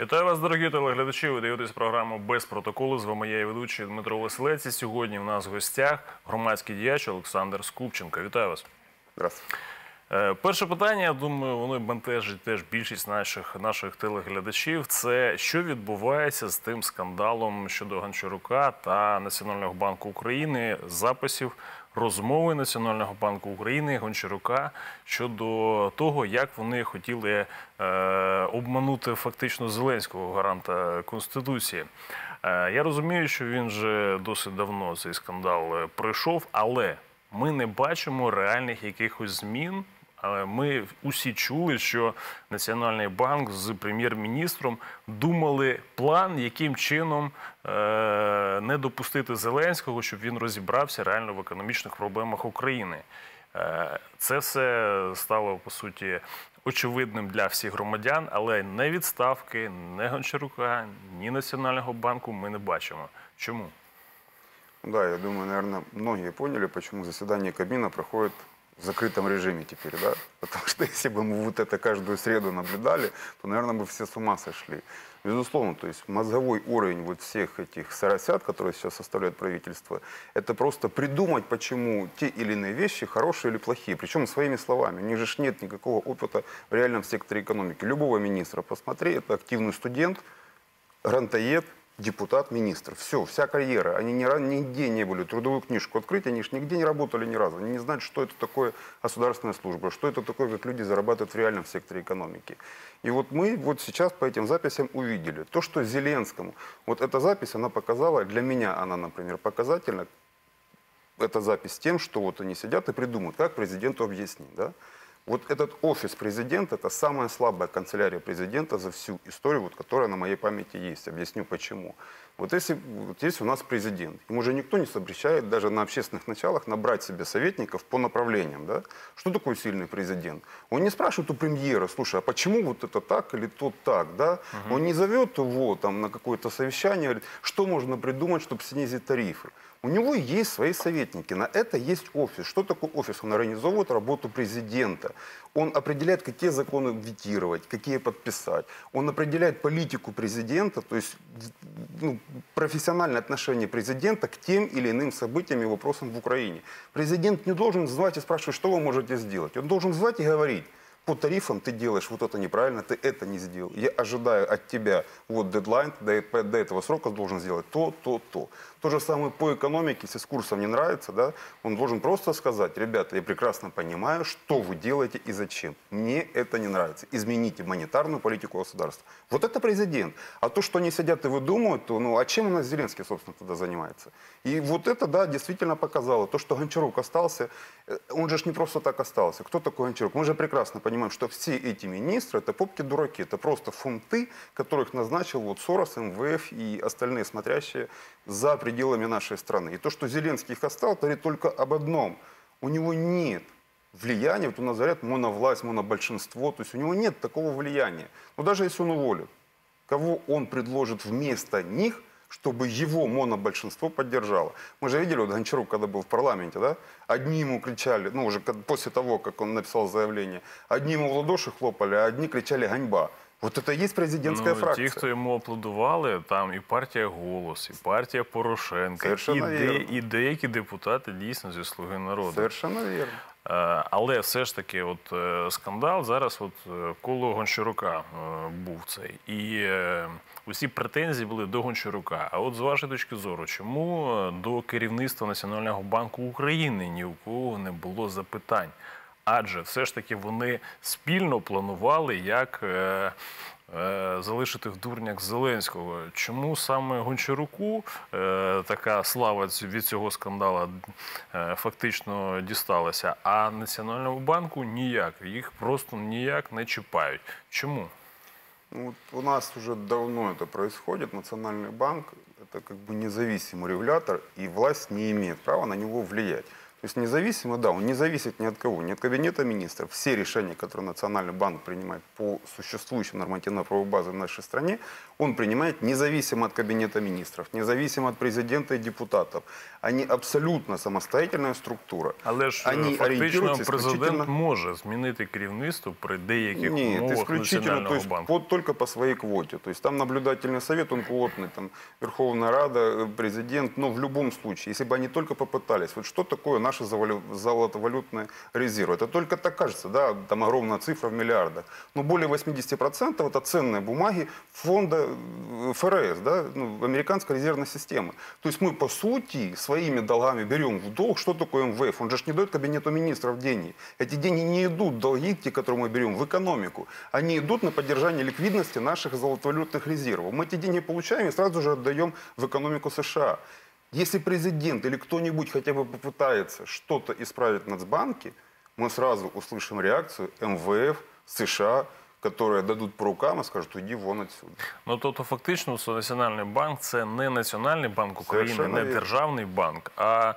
Вітаю вас, дорогі телеглядачі. Ви дивитесь програму «Без протоколу». З вами я і ведучий Дмитро Василець. І сьогодні в нас в гостях громадський діяч Олександр Скупченко. Вітаю вас. Здравствуйте. Перше питання, я думаю, воно бентежить теж більшість наших телеглядачів. Це що відбувається з тим скандалом щодо Гончарука та Національного банку України, записів розмови Національного банку України і Гончарука щодо того, як вони хотіли обманути фактично Зеленського, гаранта Конституції. Я розумію, що він вже досить давно цей скандал пройшов, але ми не бачимо реальних якихось змін. Ми усі чули, що Національний банк з прем'єр-міністром думали план, яким чином не допустити Зеленського, щоб він розібрався реально в економічних проблемах України. Це все стало, по суті, очевидним для всіх громадян, але не відставки, не Гончарука, ні Національного банку ми не бачимо. Чому? Да, я думаю, наверное, многие поняли, почему заседание Кабмина проходит в закрытом режиме теперь, да? Потому что если бы мы вот это каждую среду наблюдали, то, наверное, бы все с ума сошли. Безусловно, то есть мозговой уровень вот всех этих соросят, которые сейчас составляют правительство, это просто придумать, почему те или иные вещи хорошие или плохие. Причем своими словами. У них же нет никакого опыта в реальном секторе экономики. Любого министра посмотри, это активный студент, грантоед, депутат, министр. Все, вся карьера. Они нигде не были. Трудовую книжку открыть, они же нигде не работали ни разу. Они не знают, что это такое государственная служба, что это такое, как люди зарабатывают в реальном секторе экономики. И вот мы вот сейчас по этим записям увидели то, что Зеленскому, вот эта запись, она показала, для меня она, например, показательна, эта запись тем, что вот они сидят и придумывают, как президенту объяснить, да? Вот этот офис президента – это самая слабая канцелярия президента за всю историю, вот, которая на моей памяти есть. Объясню почему. Вот если вот есть у нас президент, ему же никто не запрещает даже на общественных началах набрать себе советников по направлениям. Да? Что такое сильный президент? Он не спрашивает у премьера, слушай, а почему вот это так или то так? Да? Он не зовет его там, на какое-то совещание, говорит, что можно придумать, чтобы снизить тарифы. У него есть свои советники, на это есть офис. Что такое офис? Он организовывает работу президента. Он определяет, какие законы ветировать, какие подписать. Он определяет политику президента, то есть профессиональное отношение президента к тем или иным событиям и вопросам в Украине. Президент не должен звать и спрашивать, что вы можете сделать. Он должен звать и говорить. По тарифам ты делаешь вот это неправильно, ты это не сделал. Я ожидаю от тебя вот дедлайн, до этого срока должен сделать то, то, то. То же самое по экономике, если с курсом не нравится, да, он должен просто сказать, ребята, я прекрасно понимаю, что вы делаете и зачем. Мне это не нравится. Измените монетарную политику государства. Вот это президент. А то, что они сидят и выдумывают, то, ну, а чем у нас Зеленский, собственно, тогда занимается? И вот это, да, действительно показало. То, что Гончарук остался, он же не просто так остался. Кто такой Гончарук? Мы же прекрасно понимаем, что все эти министры, это попки-дураки, это просто фунты, которых назначил вот Сорос, МВФ и остальные смотрящие за пределами нашей страны. И то, что Зеленский их оставил, говорит только об одном. У него нет влияния, вот у нас говорят, моновласть, монобольшинство, то есть у него нет такого влияния. Но даже если он уволит, кого он предложит вместо них, чтобы его монобольшинство поддержало. Мы же видели, вот Гончарук, когда был в парламенте, да, одни ему кричали, ну уже после того, как он написал заявление, одни ему в ладоши хлопали, а одни кричали «ганьба». Вот это и есть президентская фракция. Ті, хто йому аплодували, там і партія «Голос», і партія Порошенка, і деякі депутати дійсно зі «Слуги народу». Совершенно вірно. Але все ж таки скандал зараз коло Гончарука був цей. І усі претензії були до Гончарука. А от з вашої точки зору, чому до керівництва Національного банку України ні у кого не було запитань? Адже все ж таки вони спільно планували, як залишити в дурнях Зеленського. Чому саме Гончаруку така слава від цього скандалу фактично дісталася, а Національному банку ніяк? Їх просто ніяк не чіпають. Чому? Ну, вот у нас уже давно это происходит. Национальный банк – это как бы независимый регулятор, и власть не имеет права на него влиять. То есть независимо, да, он не зависит ни от кого, ни от кабинета министров. Все решения, которые Национальный банк принимает по существующей нормативно-правовой базе в нашей стране, он принимает независимо от кабинета министров, независимо от президента и депутатов. Они абсолютно самостоятельная структура. Але ж Они фактично ориентируются президент исключительно... може змінити керівництво при деяких Нет, умовах исключительно, то Національного есть банку. только по своей квоте. То есть там наблюдательный совет, он плотный, там Верховная Рада, президент, но в любом случае, если бы они только попытались, вот что такое наши золотовалютные резервы? Это только так кажется, да, там огромная цифра в миллиардах. Но более 80% это ценные бумаги фонда ФРС, да, ну, американской резервной системы. То есть мы, по сути, своими долгами берем в долг, что такое МВФ? Он же не дает кабинету министров деньги. Эти деньги не идут в долги, те, которые мы берем, в экономику. Они идут на поддержание ликвидности наших золотовалютных резервов. Мы эти деньги получаем и сразу же отдаем в экономику США. Если президент или кто-нибудь хотя бы попытается что-то исправить в Нацбанке, мы сразу услышим реакцию МВФ, США, которые дадут по рукам и скажут, уйди вон отсюда. Ну, тобто, фактично, що Національний банк – це не Національний банк України, Совершенно не вірно. державний банк, а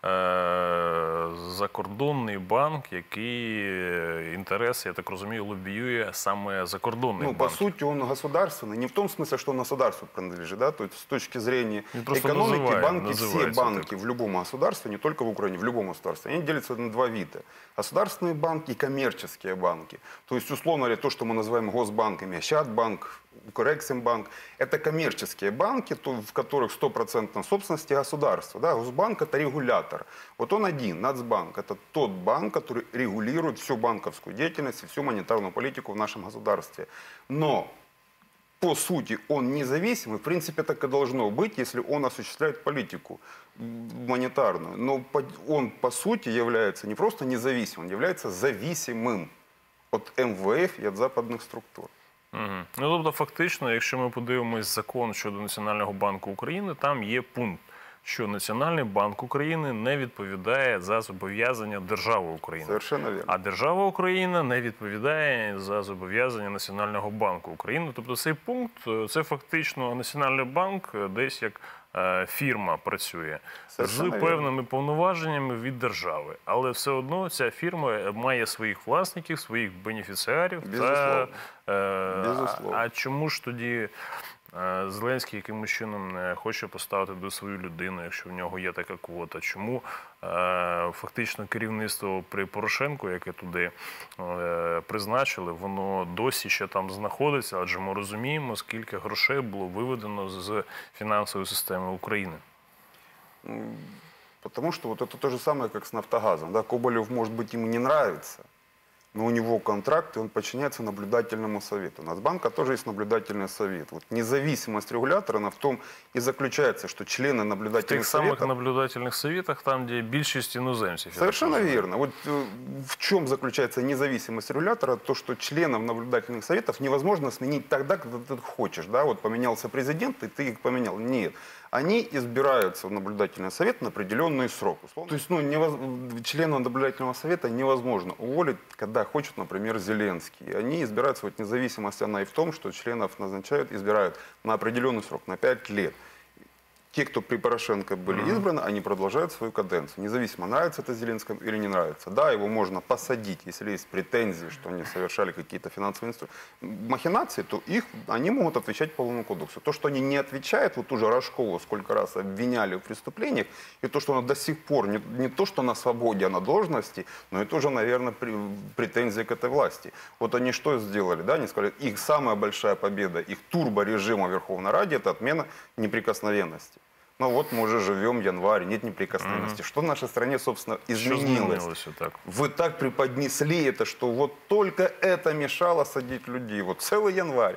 закордонний банк, який інтереси, я так розумію, лобіює саме закордонний Ну, по банк. сути, он государственный. Не в том смысле, что он государству принадлежит, да, то есть с точки зрения Ну, просто экономики, банки, все называется банки так. в любом государстве, не только в Украине, в любом государстве, они делятся на два вида. Государственные банки и коммерческие банки. То есть, условно говоря, то, что мы называем госбанками, Ощадбанк, Укрексимбанк, это коммерческие банки, в которых 100% собственности государства. Да? Госбанк – это регулятор. Вот он один, Нацбанк – это тот банк, который регулирует всю банковскую деятельность и всю монетарную политику в нашем государстве. Но по сути он независимый, в принципе так и должно быть, если он осуществляет политику монетарную. Но он по сути является не просто независимым, он является зависимым от МВФ и от западных структур. Угу. Ну, тобто, фактично, якщо ми подивимось закон щодо Національного банку України, там є пункт, що Національний банк України не відповідає за зобов'язання держави України. Совершенно верно. А держава Україна не відповідає за зобов'язання Національного банку України. Тобто цей пункт – це фактично Національний банк десь як фірма працює Совершенно з вірно. певними повноваженнями від держави. Але все одно ця фірма має своїх власників, своїх бенефіціарів. Безусловно. Безусловно. А чому ж тоді Зеленський якимось чином не хоче поставити до свою людину, якщо в нього є така квота? Чому фактично керівництво при Порошенку, яке туди призначили, воно досі ще там знаходиться? Адже ми розуміємо, скільки грошей було виведено з фінансової системи України. Потому что вот это то же самое, как с «Нафтогазом». Да? Коболев, может быть, ему не нравится, но у него контракт, и он подчиняется наблюдательному совету. У Нацбанка тоже есть наблюдательный совет. Вот независимость регулятора, она в том и заключается, что члены В наблюдательных тих самих советов... наблюдательних советах, там, де більшість іноземців. я так Совершенно розумію. верно. Вот в чем заключается независимость регулятора? То, что членов наблюдательных советов невозможно сменить тогда, когда ты хочешь. Да? Вот поменялся президент, и ты их поменял. Нет. Они избираются в наблюдательный совет на определенный срок. Условно. То есть членов наблюдательного совета невозможно уволить, когда хочет, например, Зеленский. Они избираются, вот независимость она и в том, что членов назначают, избирают на определенный срок, на 5 лет. Те, кто при Порошенко были избраны, они продолжают свою каденцию. Независимо, нравится это Зеленскому или не нравится. Да, его можно посадить, если есть претензии, что они совершали какие-то финансовые махинации, то они могут отвечать по Уголовному кодексу. То, что они не отвечают, вот уже Рожкову сколько раз обвиняли в преступлениях, и то, что она до сих пор не то, что на свободе, а на должности, но это уже, наверное, претензии к этой власти. Вот они что сделали? Да? Они сказали, их самая большая победа, их турборежима в Верховной Раде – это отмена неприкосновенности. Ну вот мы уже живем январь, нет неприкосновенности. Что в нашей стране, собственно, Що изменилось? змінилося так? Вы так преподнесли это, что вот только это мешало садить людей. Вот целый январь.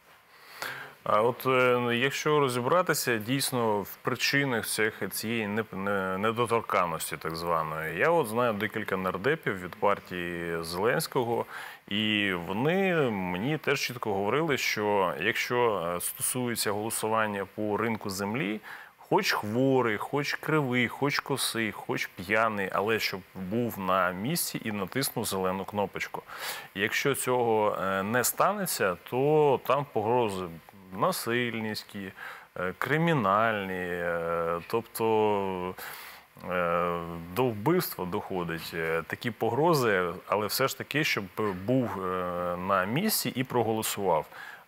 А от якщо розібратися дійсно в причинах цієї недоторканності так званої, я от знаю декілька нардепів від партії Зеленського, і вони мені теж чітко говорили, що якщо стосується голосування по ринку землі, хоч хворий, хоч кривий, хоч косий, хоч п'яний, але щоб був на місці і натиснув зелену кнопочку. Якщо цього не станеться, то там погрози насильницькі, кримінальні, тобто до вбивства доходить, такі погрози, але все ж таки, щоб був на місці і проголосував.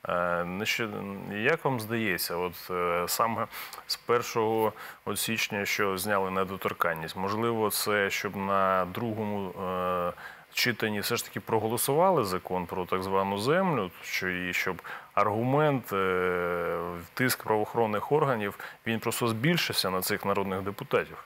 Як вам здається, от саме з 1 січня, що зняли недоторканність, можливо, це щоб на другому читанні все ж таки проголосували закон про так звану землю, і щоб аргумент, тиск правоохоронних органів, він просто збільшився на цих народних депутатів?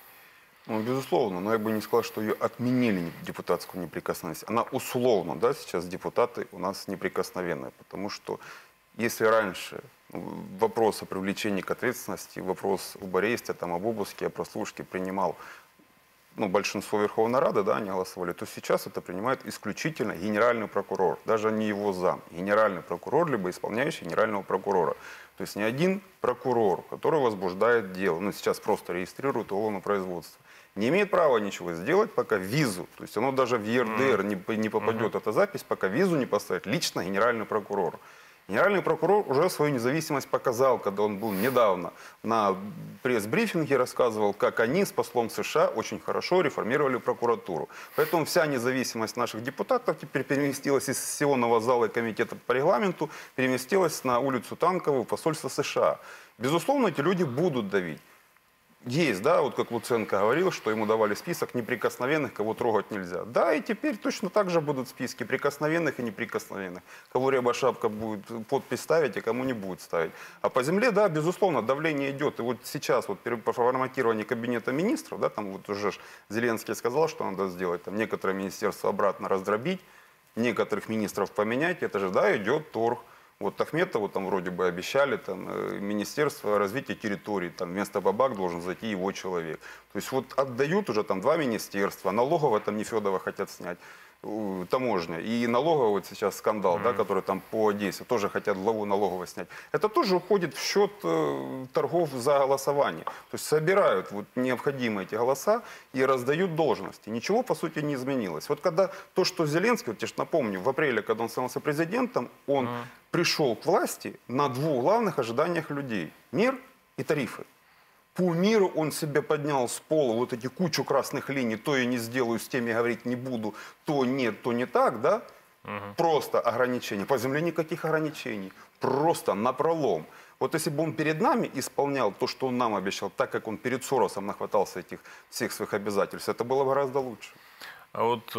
Ну, безусловно, но я бы не сказал, что ее отменили, депутатскую неприкосновенность. Она условно, да, сейчас депутаты у нас неприкосновенные, потому что если раньше вопрос о привлечении к ответственности, вопрос об аресте, там, об обыске, о прослушке принимал большинство Верховной Рады, да, они голосовали, то сейчас это принимает исключительно генеральный прокурор, даже не его зам, генеральный прокурор, либо исполняющий генерального прокурора. То есть не один прокурор, который возбуждает дело, сейчас просто регистрирует уголовное производство, не имеет права ничего сделать, пока визу, то есть оно даже в ЕРДР не попадет, эта запись, пока визу не поставит лично генеральный прокурор. Генеральный прокурор уже свою независимость показал, когда он был недавно на пресс-брифинге, рассказывал, как они с послом США очень хорошо реформировали прокуратуру. Поэтому вся независимость наших депутатов теперь переместилась из сессионного зала и комитета по регламенту, переместилась на улицу Танковую в посольство США. Безусловно, эти люди будут давить. Есть, да, вот как Луценко говорил, что ему давали список неприкосновенных, кого трогать нельзя. Да, и теперь точно так же будут списки прикосновенных и неприкосновенных. Кого Рябошапка будет подпись ставить, а кому не будет ставить. А по земле, да, безусловно, давление идет. И вот сейчас, вот по форматированию кабинета министров, да, там вот уже Зеленский сказал, что надо сделать, там некоторые министерства обратно раздробить, некоторых министров поменять, это же, да, идет торг. Вот Ахметову там вроде бы обещали, там, Министерство развития территорий, там вместо Бабак должен зайти его человек. То есть вот отдают уже там 2 министерства, налогово там Нефедова хотят снять, таможня. И налоговый вот сейчас скандал, да, который там по Одессе, тоже хотят главу налогового снять. Это тоже уходит в счет торгов за голосование. То есть собирают вот необходимые эти голоса и раздают должности. Ничего, по сути, не изменилось. Вот когда то, что Зеленский, вот я же напомню, в апреле, когда он становился президентом, он пришел к власти на 2 главных ожиданиях людей. Мир и тарифы. По миру он себе поднял с пола вот эти кучу красных линий, то я не сделаю, с теми говорить не буду, то нет, то не так, да? Просто ограничения. По земле никаких ограничений. Просто напролом. Вот если бы он перед нами исполнял то, что он нам обещал, так как он перед Соросом нахватался этих всех своих обязательств, это было бы гораздо лучше. А от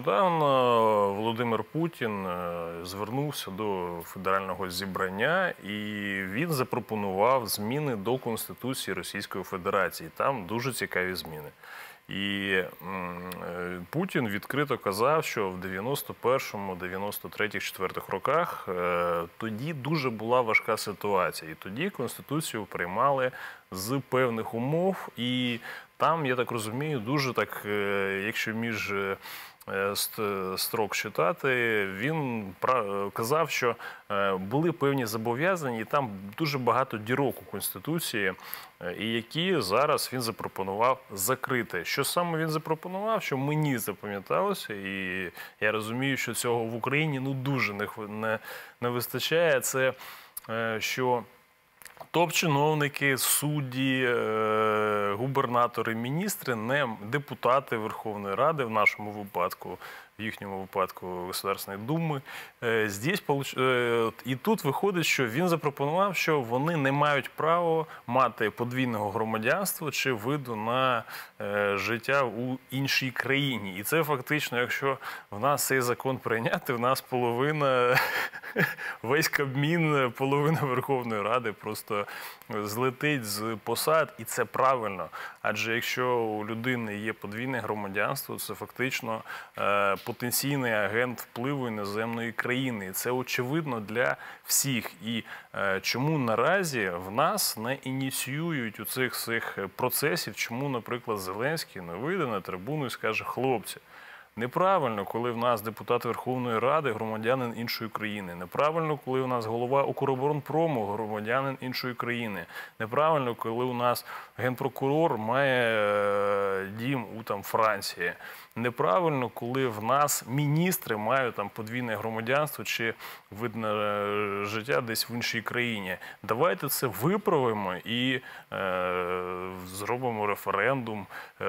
нещодавно Володимир Путін звернувся до федерального зібрання і він запропонував зміни до Конституції Російської Федерації. Там дуже цікаві зміни. І Путін відкрито казав, що в 91-му, 93-х, 4-х роках тоді дуже була важка ситуація. І тоді Конституцію приймали з певних умов. І там, я так розумію, дуже так, якщо між строк читати, він казав, що були певні зобов'язання, і там дуже багато дірок у Конституції, і які зараз він запропонував закрити. Що саме він запропонував, що мені запам'яталося, і я розумію, що цього в Україні дуже не вистачає, це що топ-чиновники, судді, губернатори, міністри, не депутати Верховної Ради, в нашому випадку, в їхньому випадку Государственної Думи. І тут виходить, що він запропонував, що вони не мають права мати подвійного громадянства чи виду на життя у іншій країні. І це фактично, якщо в нас цей закон прийняти, в нас половина, весь Кабмін, половина Верховної Ради просто злетить з посад, і це правильно. Адже якщо у людини є подвійне громадянство, це фактично потенційний агент впливу іноземної країни. І це очевидно для всіх. І чому наразі в нас не ініціюють у цих всіх процесів, чому, наприклад, Зеленський не вийде на трибуну і скаже: хлопці, неправильно, коли в нас депутат Верховної Ради громадянин іншої країни. Неправильно, коли у нас голова Укроборонпрому громадянин іншої країни. Неправильно, коли у нас генпрокурор має дім у Франції. неправильно, коли в нас міністри мають там подвійне громадянство чи вид на життя десь в іншій країні. Давайте це виправимо і зробимо референдум.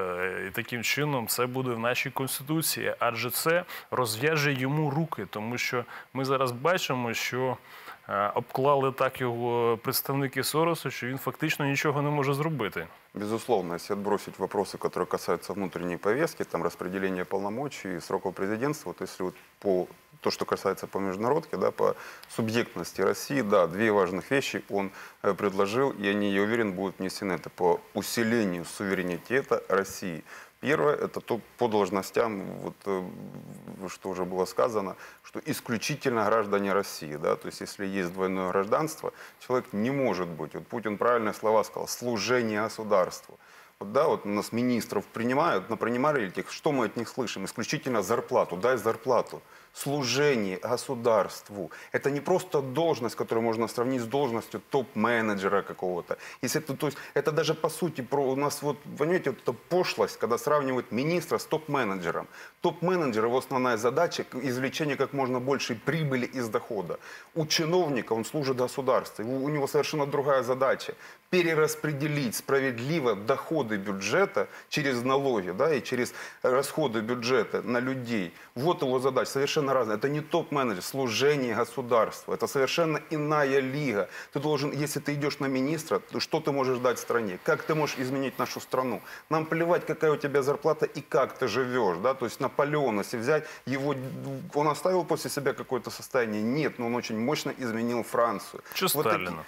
І таким чином це буде в нашій Конституції, адже це розв'яже йому руки, тому що ми зараз бачимо, що обклали так його представники Сороса, що він фактично нічого не може зробити. Безусловно, если отбросить вопросы, которые касаются внутренней повестки, там распределения полномочий, сроков президентства, вот если вот по то, что касается по международке, да, по субъектности России, да, две важных вещи он предложил, и они, я уверен, будут внесены. Это по усилению суверенитета России. Первое, это то, по должностям, вот, что уже было сказано, что исключительно граждане России. Да? То есть, если есть двойное гражданство, человек не может быть, вот Путин правильные слова сказал, служение государству. Вот, да, вот у нас министров принимают, но принимали этих, что мы от них слышим? Исключительно зарплату, дай зарплату. Служение государству. Это не просто должность, которую можно сравнить с должностью топ-менеджера какого-то. Если это, то есть, это даже по сути про у нас, вот, понимаете, вот эта пошлость, когда сравнивают министра с топ-менеджером. Топ-менеджер, его основная задача – извлечение как можно большей прибыли из дохода. У чиновника он служит государству, у него совершенно другая задача – перераспределить справедливо доходы бюджета через налоги, да, и через расходы бюджета на людей. Вот его задача, совершенно разная. Это не топ-менеджер, служение государству. Это совершенно иная лига. Ты должен, если ты идешь на министра, то что ты можешь дать стране? Как ты можешь изменить нашу страну? Нам плевать, какая у тебя зарплата и как ты живешь. Да? То есть Наполеон, если взять его, он оставил после себя какое-то состояние? Нет, но он очень мощно изменил Францию. Что Вот Сталина?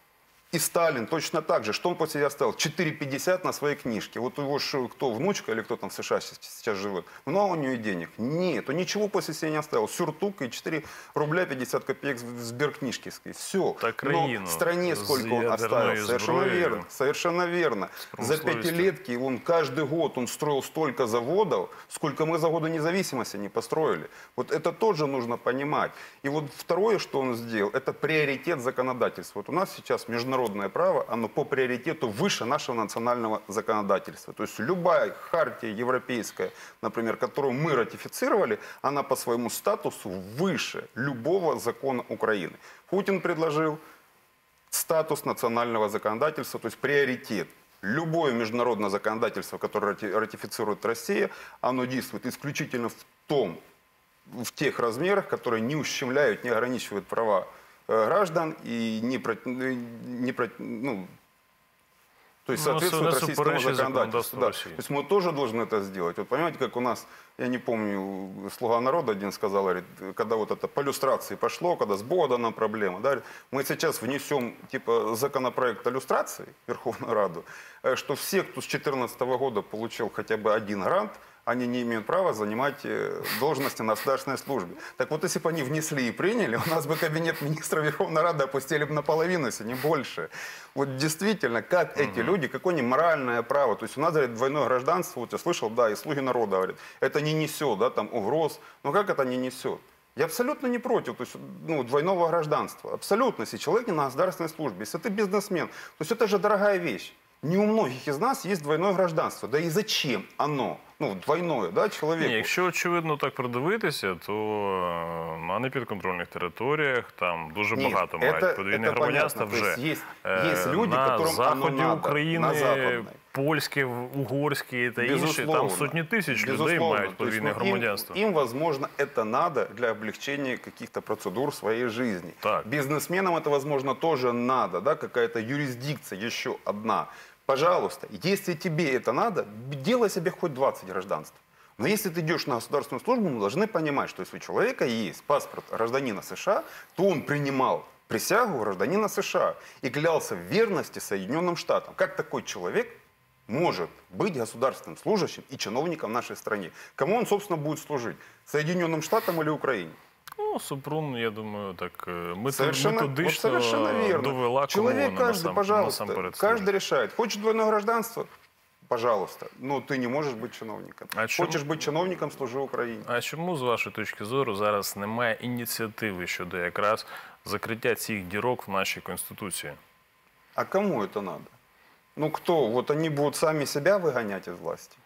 И Сталин точно так же. Что он после себя оставил? 4,50 на своей книжке. Вот его кто, внучка или кто там в США сейчас живет? Много у нее денег? Нет, он ничего после себя не оставил. Сюртук и 4 рубля 50 копеек в сберкнижке. Все. Но стране сколько он оставил? Совершенно верно. Совершенно верно. За пятилетки он каждый год он строил столько заводов, сколько мы за годы независимости не построили. Вот это тоже нужно понимать. И вот второе, что он сделал, это приоритет законодательства. Вот у нас сейчас международное право, оно по приоритету выше нашего национального законодательства. То есть любая хартия европейская, например, которую мы ратифицировали, она по своему статусу выше любого закона Украины. Путин предложил статус национального законодательства, то есть приоритет. Любое международное законодательство, которое ратифицирует Россия, оно действует исключительно в тех размерах, которые не ущемляют, не ограничивают права граждан и то есть соответствует российскому законодательству. Да. То есть мы тоже должны это сделать. Вот понимаете, как у нас, я не помню, слуга народа один сказал, говорит, когда вот это по люстрации пошло, когда с Богданом проблема, да, мы сейчас внесем типа законопроект о люстрации в Верховную Раду, что все, кто с 2014 года получил хотя бы один грант, они не имеют права занимать должности на государственной службе. Так вот, если бы они внесли и приняли, у нас бы кабинет министра Верховной Рады опустили бы наполовину, если не больше. Вот действительно, как эти люди, какое они моральное право. То есть у нас, говорит, двойное гражданство, вот я слышал, да, и слуги народа говорят, это не несет, да, там, угроз. Но как это не несет? Я абсолютно не против, то есть, двойного гражданства. Абсолютно, если человек не на государственной службе, если ты бизнесмен, то есть это же дорогая вещь. Не у многих из нас есть двойное гражданство. Да и зачем оно? Двойное, да, чоловіку. Ні, якщо, очевидно, так придивитися, то на непідконтрольних територіях там дуже багато мають подвійне громадянство вже. Є люди, на заході України, польське, угорське та інші, там сотні тисяч людей мають подвійне громадянство. Им, возможно, это надо для облегчения каких-то процедур своей жизни. Так. Бизнесменам это, возможно, тоже надо, да, какая-то юрисдикция еще одна. Пожалуйста, если тебе это надо, делай себе хоть 20 гражданств. Но если ты идешь на государственную службу, мы должны понимать, что если у человека есть паспорт гражданина США, то он принимал присягу гражданина США и клялся в верности Соединенным Штатам. Как такой человек может быть государственным служащим и чиновником в нашей стране? Кому он, собственно, будет служить? Соединенным Штатам или Украине? Супрун, я думаю, так совершенно верно. Довела, человек каждый, пожалуйста, насамперед каждый решает. Хочешь двойное гражданство? Пожалуйста. Но ты не можешь быть чиновником. Хочеш бути чиновником, служи Україні. А чому, з вашої точки зору, зараз немає ініціативи щодо якраз закриття цих дірок в нашій Конституції? А кому это надо? Кто? Вот они будут сами себя выгонять из власти?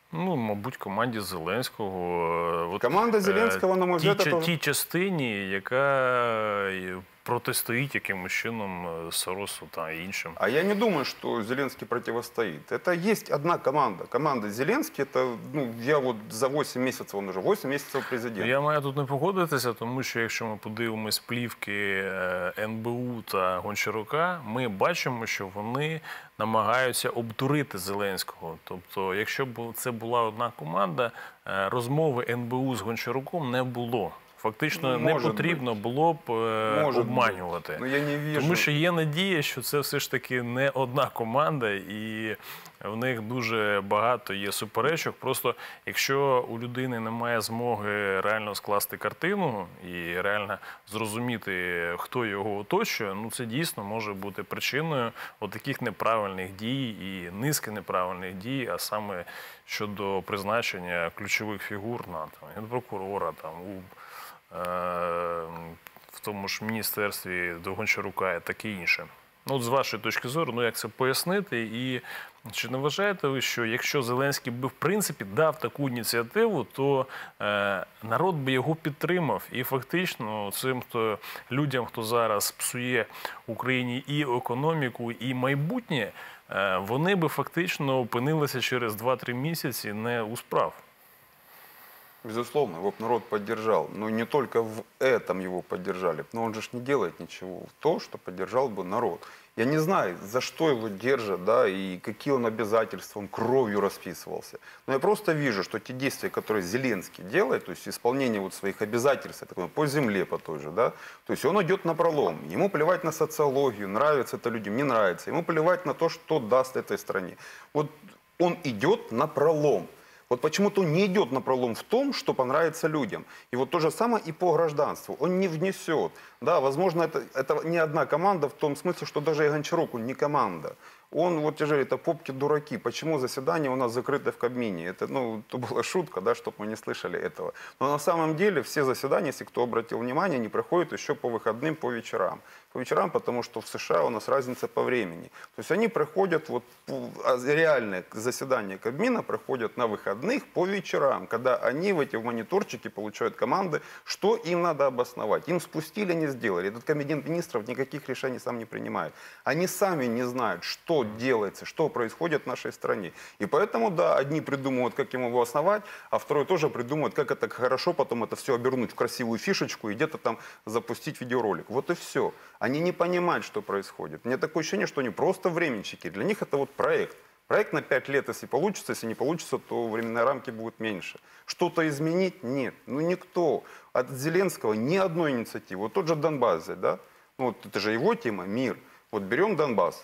Ну, мабуть, команді Зеленського. От, Команда Зеленского, на мой взгляд, это... тій частині, яка протистоїть якимось чином Соросу та іншим. А я не думаю, что Зеленский противостоит. Это есть одна команда. Команда Зеленский, это, ну, я вот за 8 месяцев, он уже 8 месяцев президент. Я маю тут не погодитися, тому що якщо ми подивимось плівки НБУ та Гончарука, ми бачимо, що вони намагаються обдурити Зеленського. Тобто, якщо б це була одна команда, розмови НБУ з Гончаруком не було. Фактично не потрібно було б обманювати. Ну, я не вижу. Тому що є надія, що це все ж таки не одна команда, і в них дуже багато є суперечок. Просто якщо у людини немає змоги реально скласти картину і реально зрозуміти, хто його оточує, ну це дійсно може бути причиною таких неправильних дій і низки неправильних дій, а саме щодо призначення ключових фігур на генпрокурора, в тому ж міністерстві до Гончарука і таке інше. Ну, з вашої точки зору, як це пояснити? І чи не вважаєте ви, що якщо Зеленський би, в принципі, дав таку ініціативу, то народ би його підтримав? І фактично цим людям, хто зараз псує Україні і економіку, і майбутнє, вони би фактично опинилися через 2-3 місяці не у справ? Безусловно, его народ поддержал. Но не только в этом его поддержали. Но он же не делает ничего. То, что поддержал бы народ. Я не знаю, за что его держат, да, и какие он обязательства, он кровью расписывался. Но я просто вижу, что те действия, которые Зеленский делает, то есть исполнение вот своих обязательств, по земле по той же, да, то есть он идет на пролом. Ему плевать на социологию, нравится это людям, не нравится. Ему плевать на то, что даст этой стране. Вот он идет на пролом. Вот почему-то он не идет на пролом в том, что понравится людям. И вот то же самое и по гражданству. Он не внесет. Да, возможно, это не одна команда в том смысле, что даже и Гончарук, он не команда. Он, вот тяжелее, это попки-дураки. Почему заседание у нас закрыто в Кабмине? Это, ну, это была шутка, да, чтобы мы не слышали этого. Но на самом деле все заседания, если кто обратил внимание, они проходят еще по выходным, по вечерам. По вечерам, потому что в США у нас разница по времени. То есть они проходят, вот реальные заседания Кабмина проходят на выходных по вечерам, когда они в эти мониторчики получают команды, что им надо обосновать. Им спустили, не сделали. Этот кабинет министров никаких решений сам не принимает. Они сами не знают, что делается, что происходит в нашей стране. И поэтому, да, одни придумывают, как ему его основать, а второй тоже придумывает, как это хорошо потом это все обернуть в красивую фишечку и где-то там запустить видеоролик. Вот и все. Они не понимают, что происходит. У меня такое ощущение, что они просто временщики. Для них это вот проект. Проект на 5 лет, если получится. Если не получится, то временные рамки будут меньше. Что-то изменить? Нет. Ну никто. От Зеленского ни одной инициативы. Вот тот же Донбасс, да? Ну, вот это же его тема, мир. Вот берем Донбасс.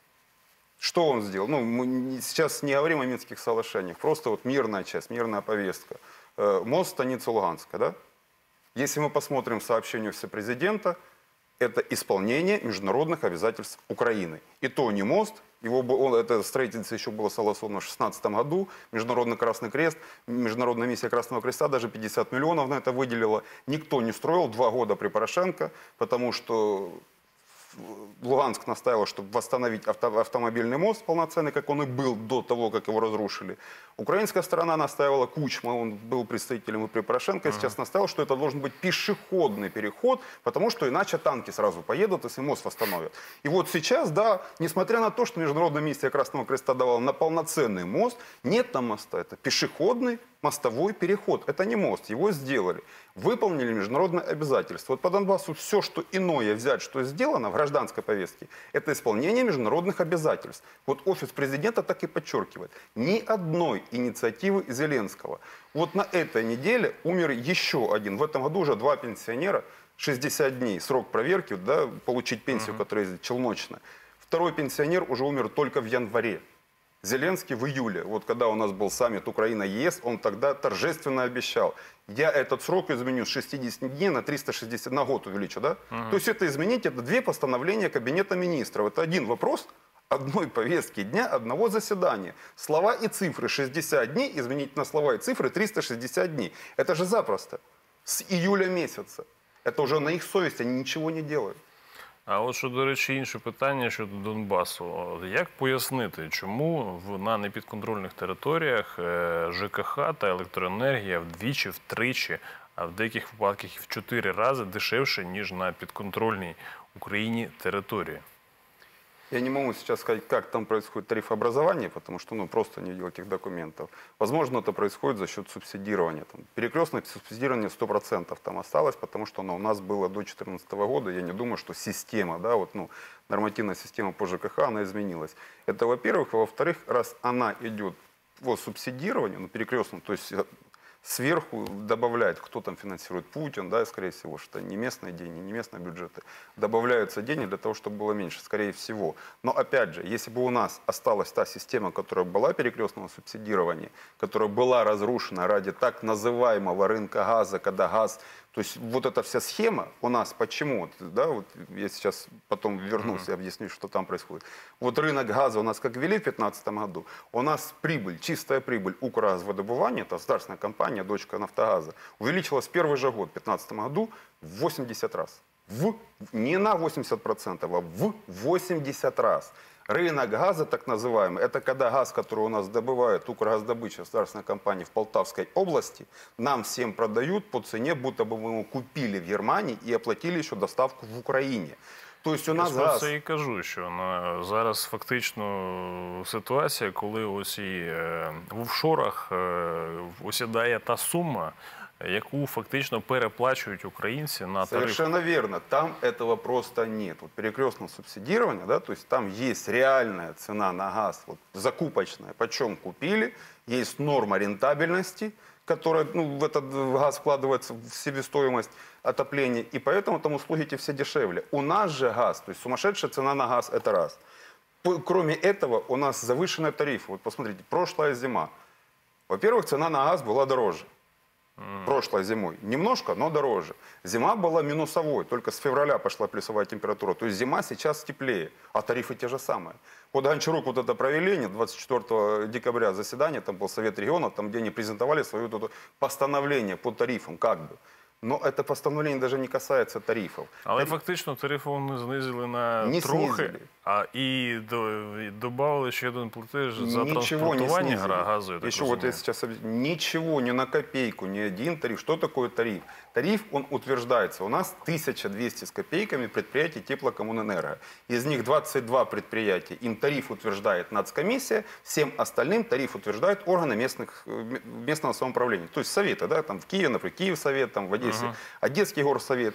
Что он сделал? Ну, мы сейчас не говорим о Минских соглашениях. Просто вот мирная часть, мирная повестка. Мост станицы Луганска, да? Если мы посмотрим сообщение вице-президента, это исполнение международных обязательств Украины. И то не мост, это строительство еще было согласовано в 2016 году, Международный Красный Крест, Международная миссия Красного Креста даже 50 миллионов на это выделила. Никто не строил 2 года при Порошенко, потому что Луганск настаивал, чтобы восстановить автомобильный мост полноценный, как он и был до того, как его разрушили. Украинская сторона настаивала, Кучма, он был представителем и при Порошенко, сейчас настаивал, что это должен быть пешеходный переход, потому что иначе танки сразу поедут, если мост восстановят. И вот сейчас, да, несмотря на то, что Международная миссия Красного Креста давала на полноценный мост, нет там моста, это пешеходный мостовой переход. Это не мост, его сделали. Выполнили международное обязательство. Вот по Донбассу все, что иное взять, что сделано в гражданской повестке, это исполнение международных обязательств. Вот офис президента так и подчеркивает. Ни одной инициативы Зеленского. Вот на этой неделе умер еще один. В этом году уже 2 пенсионера, 60 дней срок проверки, да, получить пенсию, которая ездит челночная. Второй пенсионер уже умер только в январе. Зеленский в июле, вот когда у нас был саммит Украина-ЕС, он тогда торжественно обещал, я этот срок изменю с 60 дней на 360, на год увеличу, да? То есть это изменить, это 2 постановления Кабинета министров. Это один вопрос одной повестки дня, одного заседания. Слова и цифры 60 дней, изменить на слова и цифры 360 дней. Это же запросто. С июля месяца. Это уже на их совести, они ничего не делают. А от що, до речі, інше питання щодо Донбасу. Як пояснити, чому на непідконтрольних територіях ЖКХ та електроенергія вдвічі, втричі, а в деяких випадках і в 4 рази дешевше, ніж на підконтрольній Україні території? Я не могу сейчас сказать, как там происходит тарифообразование, потому что просто не видел этих документов. Возможно, это происходит за счет субсидирования. Там, перекрестное субсидирование 100% там осталось, потому что у нас было до 2014 года. Я не думаю, что система, да, нормативная система по ЖКХ, она изменилась. Это во-первых. А во-вторых, раз она идет по субсидированию, перекрестному, то есть сверху добавляет, кто там финансирует, Путин, да, скорее всего, что не местные деньги, не местные бюджеты. Добавляются деньги для того, чтобы было меньше, скорее всего. Но опять же, если бы у нас осталась та система, которая была перекрестного субсидирования, которая была разрушена ради так называемого рынка газа, когда газ... То есть вот эта вся схема у нас почему, да, вот я сейчас потом вернусь и объясню, что там происходит. Вот рынок газа у нас как ввели в 2015 году, у нас прибыль, чистая прибыль Укргазвыдобывания, это государственная компания, дочка Нафтогаза, увеличилась в первый же год, в 2015 году, в 80 раз. Не на 80%, а в 80 раз. Рынок газа, так называемый, это когда газ, который у нас добывает Укргаздобыча, государственная компания в Полтавской области, нам всем продают по цене, будто бы мы его купили в Германии и оплатили еще доставку в Украине. То есть у нас Я газ... це і кажу, що зараз фактично ситуація, коли ось і в офшорах осідає та сума, яку фактично переплачують українці на тариф. Совершенно верно. Там этого просто нет. Вот перекрестное субсидирование, да, то есть там есть реальная цена на газ, вот, закупочная, почем купили, есть норма рентабельности, которая в этот газ вкладывается в себестоимость отопления, и поэтому там услуги эти все дешевле. У нас же газ, то есть сумасшедшая цена на газ, это раз. Кроме этого, у нас завышенные тарифы. Вот посмотрите, прошлая зима. Во-первых, цена на газ была дороже. Прошлой зимой. Немножко, но дороже. Зима была минусовой, только с февраля пошла плюсовая температура. То есть зима сейчас теплее, а тарифы те же самые. Вот Гончарук вот это провели, 24 декабря заседание, там был Совет регионов, там где они презентовали свое вот это постановление по тарифам, как бы. Но это постановление даже не касается тарифов. Але фактично тарифи вони знизили на Не трохи, снизили. і додали ще один платеж за Ничего не транспортування снизили. газу. Я так Еще вот я розумію. сейчас ничего, ни на копейку, ни один тариф. Что такое тариф? Тариф, он утверждается. У нас 1200 с копейками предприятий теплокоммунэнерго. Из них 22 предприятия. Им тариф утверждает нацкомиссия, всем остальным тариф утверждают органы местного самоуправления. То есть советы, да, там в Киеве, например, Киевсовет, там в Одессе, Одесский горсовет.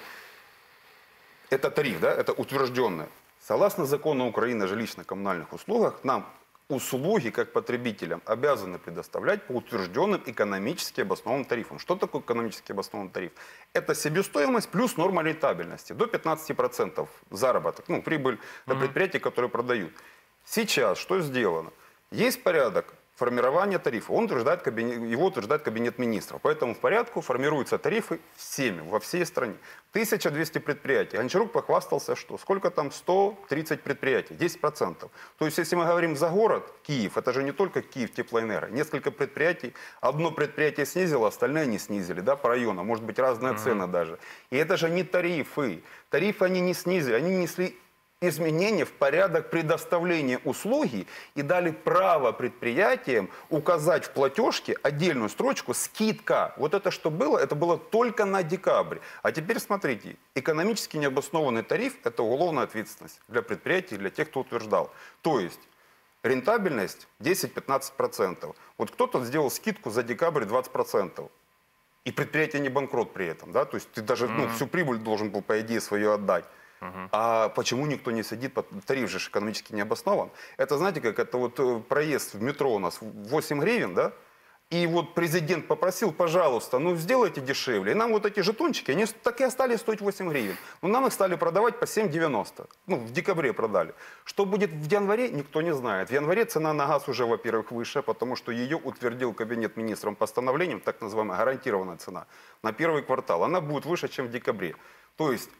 Это тариф, да, это утвержденное. Согласно закону Украины о жилищно-коммунальных услугах, нам услуги, как потребителям, обязаны предоставлять по утвержденным экономически обоснованным тарифам. Что такое экономически обоснованный тариф? Это себестоимость плюс норма рентабельности. До 15% заработок, прибыль на предприятия, которые продают. Сейчас что сделано? Есть порядок формирования тарифа. Его утверждает Кабинет министров. Поэтому в порядку формируются тарифы всеми, во всей стране. 1200 предприятий. Гончарук похвастался, что сколько там? 130 предприятий, 10%. То есть, если мы говорим за город, Киев, это же не только Киев теплоэнерго. Несколько предприятий, одно предприятие снизило, остальные не снизили, да, по районам. Может быть, разные цены даже. И это же не тарифы. Тарифы они не снизили, они несли изменения в порядок предоставления услуги и дали право предприятиям указать в платежке отдельную строчку «скидка». Вот это что было? Это было только на декабрь. А теперь смотрите, экономически необоснованный тариф – это уголовная ответственность для предприятий, для тех, кто утверждал. То есть рентабельность 10-15%. Вот кто-то сделал скидку за декабрь 20%. И предприятие не банкрот при этом. Да? То есть ты даже всю прибыль должен был, по идее, свою отдать. А почему никто не сидит? Тариф же экономически не обоснован. Это, знаете, как это вот проезд в метро у нас 8 гривен, да? И вот президент попросил, пожалуйста, сделайте дешевле. И нам вот эти жетончики, они так и остались стоить 8 гривен. Но нам их стали продавать по 7,90. В декабре продали. Что будет в январе, никто не знает. В январе цена на газ уже, во-первых, выше, потому что ее утвердил Кабинет министров постановлением, так называемая гарантированная цена, на первый квартал. Она будет выше, чем в декабре. То есть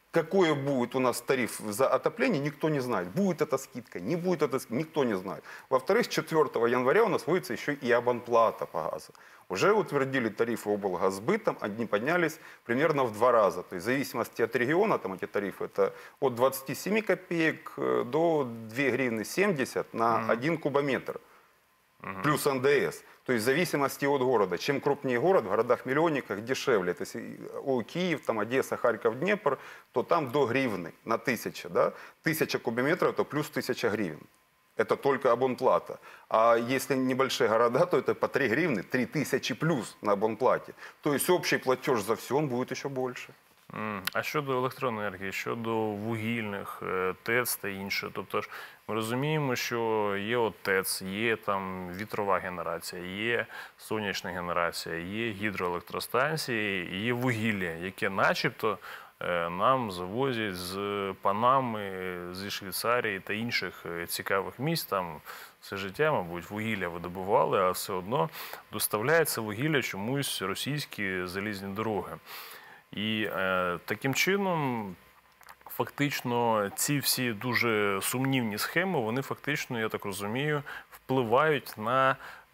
какой будет у нас тариф за отопление, никто не знает. Будет эта скидка, не будет эта скидка, никто не знает. Во-вторых, с 4 января у нас вводится еще и абонплата по газу. Уже утвердили тарифы облгазсбытом, они поднялись примерно в 2 раза. То есть в зависимости от региона, там эти тарифы, это от 27 копеек до 2 гривны 70 на 1 кубометр. Плюс НДС. То есть в зависимости от города. Чем крупнее город, в городах-миллионниках дешевле. То есть у Киев, там, Одесса, Харьков, Днепр, то там до гривны на 1000. Да? 1000 кубометров, то плюс 1000 гривен. Это только абонплата. А если небольшие города, то это по 3 гривны, 3000 плюс на абонплате. То есть общий платеж за все, он будет еще больше. А щодо електроенергії, щодо вугільних, ТЕЦ та інше, тобто ж ми розуміємо, що є от ТЕЦ, є там вітрова генерація, є сонячна генерація, є гідроелектростанції, і є вугілля, яке начебто нам завозять з Панами, зі Швейцарії та інших цікавих місць. Там все життя, мабуть, вугілля видобували, а все одно доставляється вугілля чомусь російські залізні дороги. І таким чином, фактично, ці всі дуже сумнівні схеми, вони фактично, я так розумію, впливають на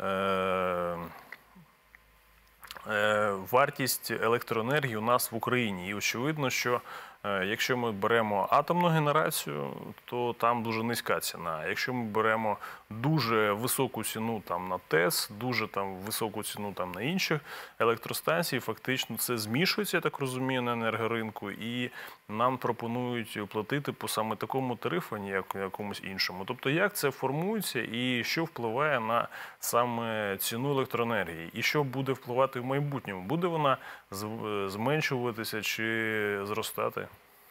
вартість електроенергії у нас в Україні. І очевидно, що якщо ми беремо атомну генерацію, то там дуже низька ціна. Якщо ми беремо дуже високу ціну там, на ТЕС, дуже там, високу ціну там, на інших електростанцій, фактично це змішується, я так розумію, на енергоринку, і нам пропонують платити по саме такому тарифу, ні якомусь іншому. Тобто як це формується і що впливає на саме ціну електроенергії? І що буде впливати в майбутньому? Буде вона зменшуватися чи зростати?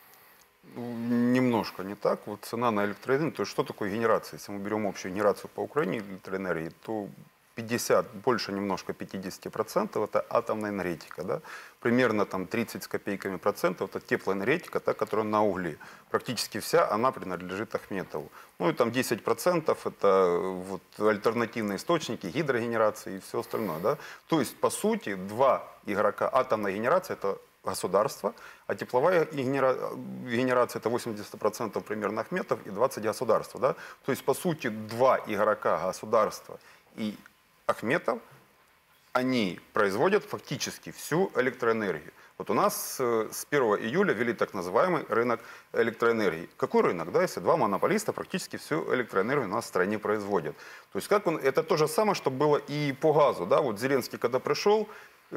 Немножко не так. Вот цена на электроэнергию, то есть что такое генерация? Если мы берем общую генерацию по Украине электроэнергии, то 50, больше немножко 50% это атомная энергетика. Да? Примерно там 30 с копейками процентов это теплоэнергетика, та, которая на угле. Практически вся она принадлежит Ахметову. Ну и там 10% это вот альтернативные источники, гидрогенерации и все остальное. Да? То есть по сути два игрока. Атомная генерация это государство, а тепловая генерация это 80% примерно Ахметов и 20% государства. Да? То есть, по сути, два игрока, государства и Ахметов, они производят фактически всю электроэнергию. Вот у нас с 1 июля ввели так называемый рынок электроэнергии. Какой рынок? Да? Если два монополиста практически всю электроэнергию у нас в стране производят. То есть, это то же самое, что было и по газу. Да? Вот Зеленский, когда пришел,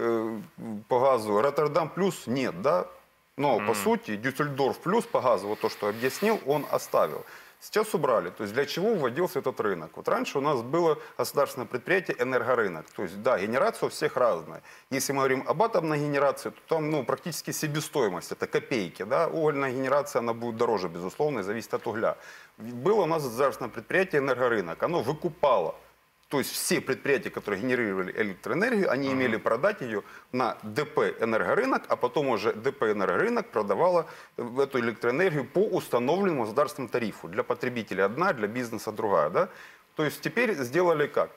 по газу Роттердам плюс нет, да? Но по сути Дюссельдорф плюс по газу, вот то, что объяснил, он оставил. Сейчас убрали. То есть для чего вводился этот рынок? Вот раньше у нас было государственное предприятие «Энергорынок». То есть, да, генерация у всех разная. Если мы говорим об атомной генерации, то там практически себестоимость, это копейки. Да? Угольная генерация, она будет дороже, безусловно, и зависит от угля. Было у нас государственное предприятие «Энергорынок». Оно выкупало. То есть все предприятия, которые генерировали электроэнергию, они имели продать ее на ДП «Энергорынок», а потом уже ДП «Энергорынок» продавала эту электроэнергию по установленному государственному тарифу. Для потребителя одна, для бизнеса другая. Да? То есть теперь сделали как?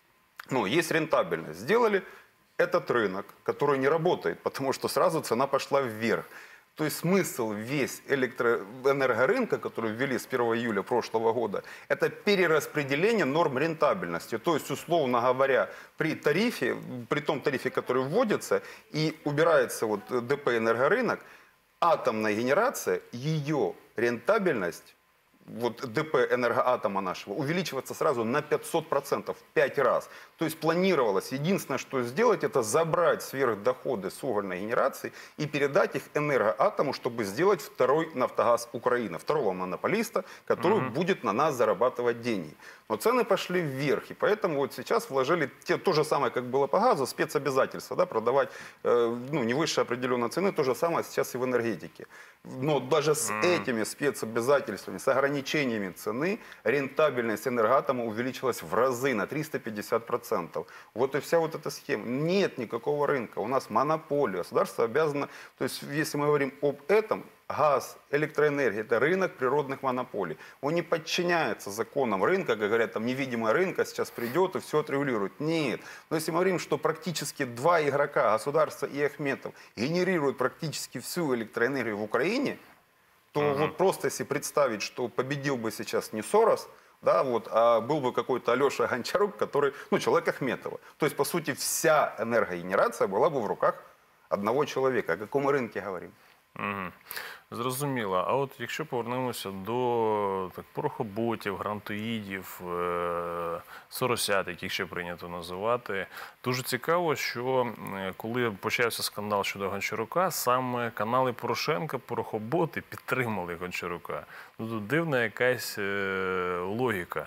Есть рентабельность. Сделали этот рынок, который не работает, потому что сразу цена пошла вверх. То есть смысл весь энергорынка, который ввели с 1 июля прошлого года, это перераспределение норм рентабельности. То есть, условно говоря, при том тарифе, который вводится и убирается вот ДП «Энергорынок», атомная генерация, ее рентабельность, вот ДП «Энергоатома» нашего, увеличиваться сразу на 500%, в 5 раз. То есть планировалось, единственное, что сделать, это забрать сверхдоходы с угольной генерации и передать их «Энергоатому», чтобы сделать второй «Нафтогаз Украины», второго монополиста, который будет на нас зарабатывать деньги. Но цены пошли вверх, и поэтому вот сейчас вложили то же самое, как было по газу, спецобязательства, да, продавать не выше определенной цены, то же самое сейчас и в энергетике. Но даже с этими спецобязательствами, с ограничениями цены, рентабельность «Энергоатома» увеличилась в разы, на 350%. Вот и вся вот эта схема. Нет никакого рынка, у нас монополия, государство обязано, то есть если мы говорим об этом, газ, электроэнергия – это рынок природных монополий. Он не подчиняется законам рынка, как говорят, там невидимая рынка сейчас придет и все отрегулирует. Нет. Но если мы говорим, что практически два игрока, государство и Ахметов, генерируют практически всю электроэнергию в Украине, то вот просто если представить, что победил бы сейчас не Сорос, да, вот, а был бы какой-то Алеша Гончарук, который, ну, человек Ахметова. То есть, по сути, вся энергогенерация была бы в руках одного человека. О каком мы рынке говорим? Мгм. Зрозуміло. А от якщо повернемося до так, порохоботів, грантоїдів, соросят, яких ще прийнято називати, дуже цікаво, що коли почався скандал щодо Гончарука, саме канали Порошенка, порохоботи підтримали Гончарука. Ну, тут дивна якась логіка.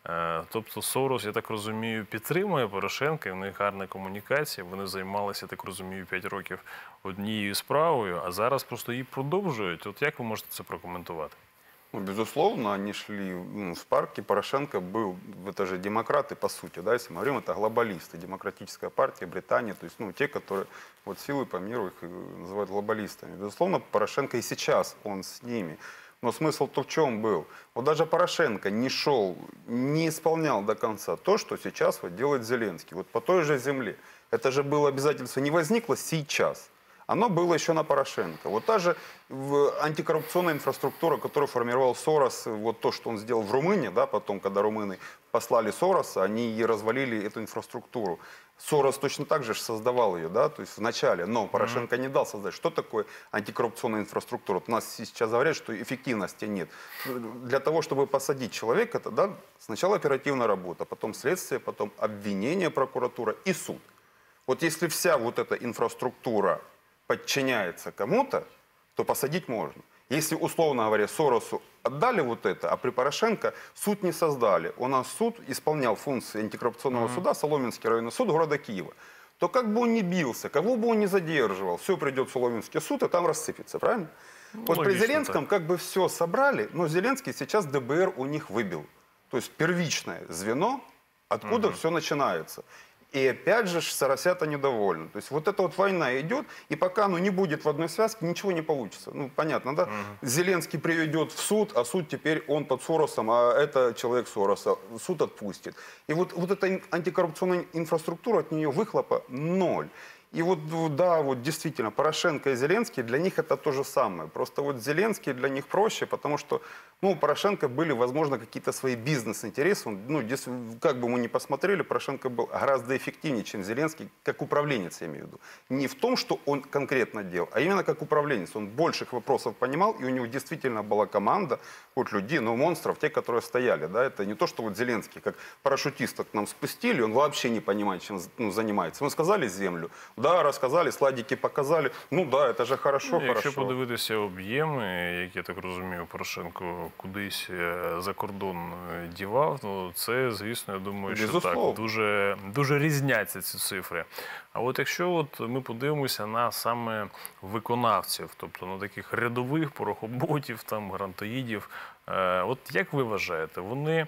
Тобто Сорос, я так розумію, підтримує Порошенка, і в них гарна комунікація. Вони займалися, я так розумію, 5 років однією справою, а зараз просто її продовжують. От як ви можете це прокоментувати? Ну, безусловно, они шли в парке. Порошенко был, это же демократы, по сути, да, если мы говорим, это глобалисты, демократическая партия Британии, то есть, ну, те, которые вот силой по миру их называют глобалистами. Безусловно, Порошенко и сейчас, он с ними. Но смысл-то в чем был? Вот даже Порошенко не шел, не исполнял до конца то, что сейчас вот делает Зеленский. Вот по той же земле. Это же было обязательство, не возникло сейчас. Оно было еще на Порошенко. Вот та же антикоррупционная инфраструктура, которую формировал Сорос, вот то, что он сделал в Румынии, да, потом, когда румыны послали Сороса, они и развалили эту инфраструктуру. Сорос точно так же создавал ее, да, то есть в начале, но Порошенко не дал создать. Что такое антикоррупционная инфраструктура? Вот у нас сейчас говорят, что эффективности нет. Для того, чтобы посадить человека, это, да, сначала оперативная работа, потом следствие, потом обвинение, прокуратура и суд. Вот если вся вот эта инфраструктура подчиняется кому-то, то посадить можно. Если, условно говоря, Соросу отдали вот это, а при Порошенко суд не создали, у нас суд исполнял функции антикоррупционного суда, Соломенский районный суд города Киева, то как бы он ни бился, кого бы он ни задерживал, все придет в Соломенский суд, и там рассыпется, правильно? Вот при логично Зеленском как бы все собрали, но Зеленский сейчас ДБР у них выбил. То есть первичное звено, откуда все начинается. И опять же Соросята недовольны. То есть вот эта вот война идет, и пока оно не будет в одной связке, ничего не получится. Ну, понятно, да? Зеленский приведет в суд, а суд теперь он под Соросом, а это человек Сороса. Суд отпустит. И вот эта антикоррупционная инфраструктура, от нее выхлопа ноль. И вот, да, вот действительно, Порошенко и Зеленский, для них это то же самое. Просто вот Зеленский для них проще, потому что, ну, у Порошенко были, возможно, какие-то свои бизнес-интересы. Он, ну, как бы мы ни посмотрели, Порошенко был гораздо эффективнее, чем Зеленский, как управленец, я имею в виду. Не в том, что он конкретно делал, а именно как управленец. Он больших вопросов понимал, и у него действительно была команда, вот людей, ну, монстров, те, которые стояли, да, это не то, что вот Зеленский, как парашютиста к нам спустили, он вообще не понимает, чем, ну, занимается. Мы сказали землю, да, розказали, слайдики показали. Ну да, це ж хорошо, Ну, якщо хорошо. подивитися об'єми, які, я так розумію, Порошенко кудись за кордон дівав, ну це, звісно, я думаю, що Безусловно. так, дуже різняться ці цифри. А от якщо от ми подивимося на саме виконавців, тобто на таких рядових порохоботів, там, грантоїдів, от як ви вважаєте, вони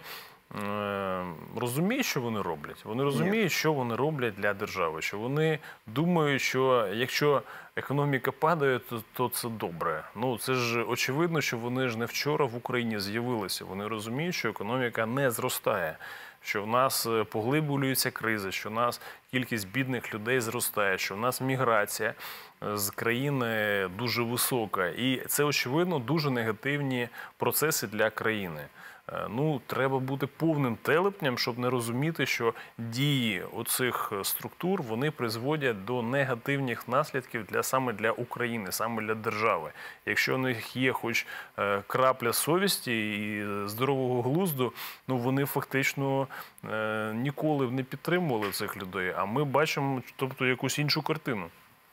розуміють, що вони роблять? Вони розуміють, що вони роблять для держави? Що вони думають, що якщо економіка падає, то це добре? Ну, це ж очевидно, що вони ж не вчора в Україні з'явилися. Вони розуміють, що економіка не зростає, що в нас поглиблюється криза, що в нас кількість бідних людей зростає, що в нас міграція з країни дуже висока. І це, очевидно, дуже негативні процеси для країни. Ну, треба бути повним телепнем, щоб не розуміти, що дії оцих структур, вони призводять до негативних наслідків саме для України, саме для держави. Якщо у них є хоч крапля совісті і здорового глузду, ну, вони фактично ніколи б не підтримували цих людей, а ми бачимо, тобто, якусь іншу картину.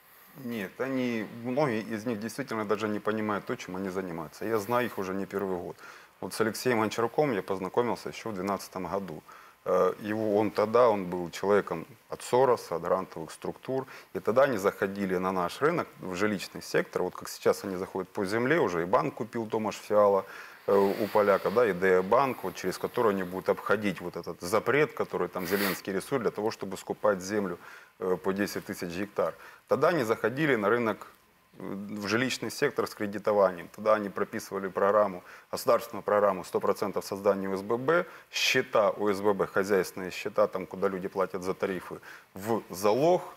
Нет, многие из них действительно даже не понимают то, чем они занимаются. Я знаю их уже не первый год. Вот с Алексеем Гончаруком я познакомился еще в 2012 году. Он был человеком от Сороса, от грантовых структур. И тогда они заходили на наш рынок, в жилищный сектор. Вот как сейчас они заходят по земле, уже и банк купил Томаш Фиала у поляка, да, и Дея-банк, вот, через который они будут обходить вот этот запрет, который там Зеленский рисует для того, чтобы скупать землю по 10 тысяч гектар. Тогда они заходили на рынок, в жилищный сектор с кредитованием. Тогда они прописывали программу, государственную программу 100% создания ОСББ, счета ОСББ, хозяйственные счета, там, куда люди платят за тарифы, в залог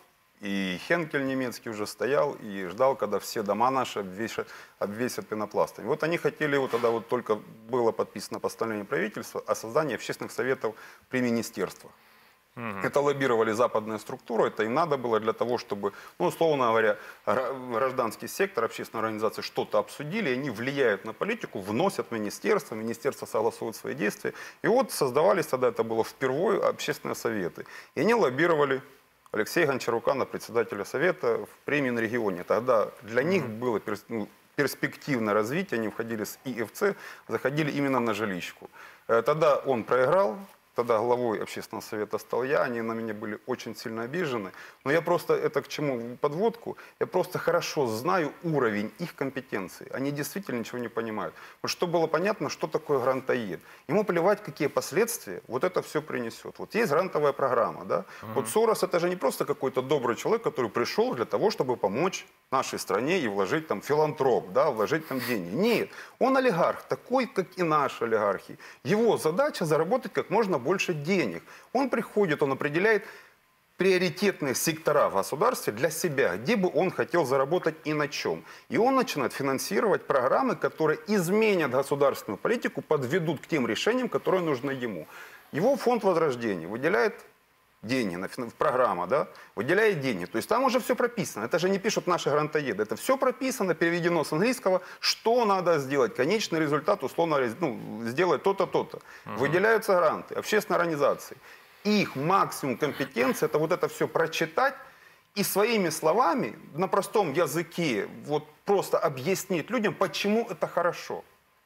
И Хенкель немецкий уже стоял и ждал, когда все дома наши обвесят пенопластом. И вот они хотели, вот тогда вот только было подписано постановление правительства о создании общественных советов при министерствах. Это лоббировали западные структуры, это им надо было для того, чтобы, ну, условно говоря, гражданский сектор, общественные организации что-то обсудили, и они влияют на политику, вносят в министерство согласует свои действия. И вот создавались тогда, это было впервые, общественные советы. И они лоббировали Алексея Гончарука на председателя совета при Минрегионе. Тогда для них было перспективное развитие, они входили с ИФЦ, заходили именно на жилищку. Тогда он проиграл. Тогда главой общественного совета стал я, они на меня были очень сильно обижены. Но я просто, это к чему подводку, я просто хорошо знаю уровень их компетенции. Они действительно ничего не понимают. Вот чтобы было понятно, что такое грантоед. Ему плевать, какие последствия вот это все принесет. Вот есть грантовая программа, да? Вот Сорос это же не просто какой-то добрый человек, который пришел для того, чтобы помочь нашей стране и вложить там филантроп, да, вложить там деньги. Нет, он олигарх, такой, как и наши олигархи. Его задача заработать как можно больше денег. Он приходит, он определяет приоритетные сектора в государстве для себя, где бы он хотел заработать и на чем. И он начинает финансировать программы, которые изменят государственную политику, подведут к тем решениям, которые нужны ему. Его фонд Возрождения выделяет деньги, программа, да, выделяет деньги. То есть там уже все прописано. Это же не пишут наши грантоеды. Это все прописано, переведено с английского, что надо сделать. Конечный результат, условно, сделать то-то, то-то. Выделяются гранты, общественные организации. Их максимум компетенции – это вот это все прочитать и своими словами, на простом языке, вот просто объяснить людям, почему это хорошо.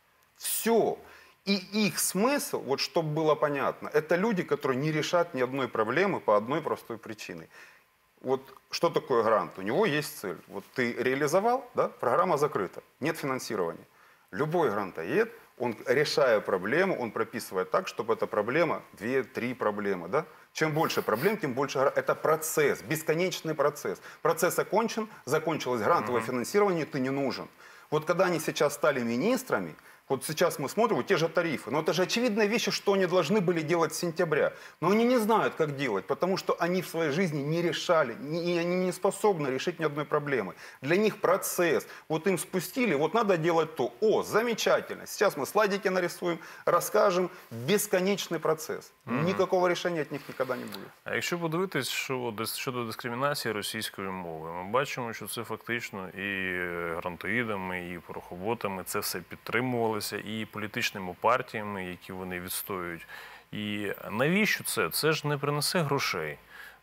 Все. И их смысл, вот чтобы было понятно, это люди, которые не решат ни одной проблемы по одной простой причине. Вот что такое грант? У него есть цель. Вот ты реализовал, да, программа закрыта, нет финансирования. Любой грантоед, он, решая проблему, он прописывает так, чтобы эта проблема, 2-3 проблемы, да? Чем больше проблем, тем больше... Это процесс, бесконечный процесс. Процесс окончен, закончилось грантовое финансирование, ты не нужен. Вот когда они сейчас стали министрами, вот сейчас мы смотрим, вот те же тарифы. Но это же очевидные вещи, что они должны были делать с сентября. Но они не знают, как делать, потому что они в своей жизни не решали, и они не способны решить ни одной проблемы. Для них процесс. Вот им спустили, вот надо делать то. О, замечательно. Сейчас мы слайдики нарисуем, расскажем. Бесконечный процесс. Никакого решения от них никогда не буде. А якщо подивитись, що щодо дискримінації російської мови, ми бачимо, що це фактично і грантоїдами, і порохоботами це все підтримувалося, і політичними партіями, які вони відстоюють. І навіщо це? Це ж не принесе грошей.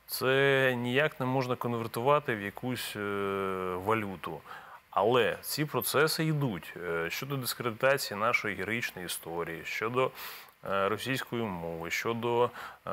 Це ніяк не можна конвертувати в якусь валюту. Але ці процеси йдуть щодо дискредитації нашої героїчної історії, щодо російської мови, щодо